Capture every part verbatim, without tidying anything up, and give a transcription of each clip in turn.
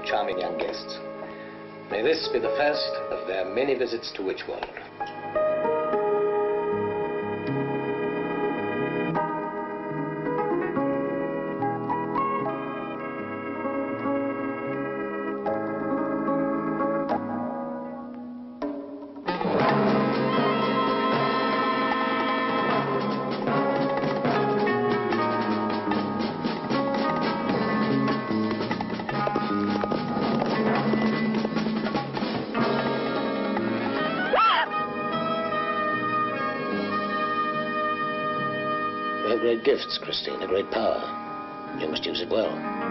charming young guests. May this be the first of their many visits to Witchworld. You have great gifts, Christine, a great power. You must use it well.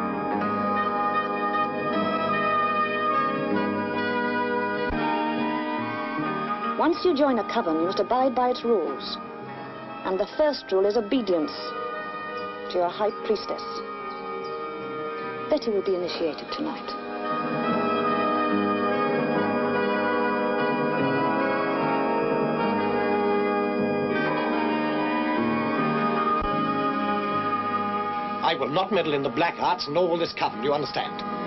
Once you join a coven, you must abide by its rules. And the first rule is obedience to your high priestess. Betty will be initiated tonight. I will not meddle in the black arts nor will this coven, do you understand?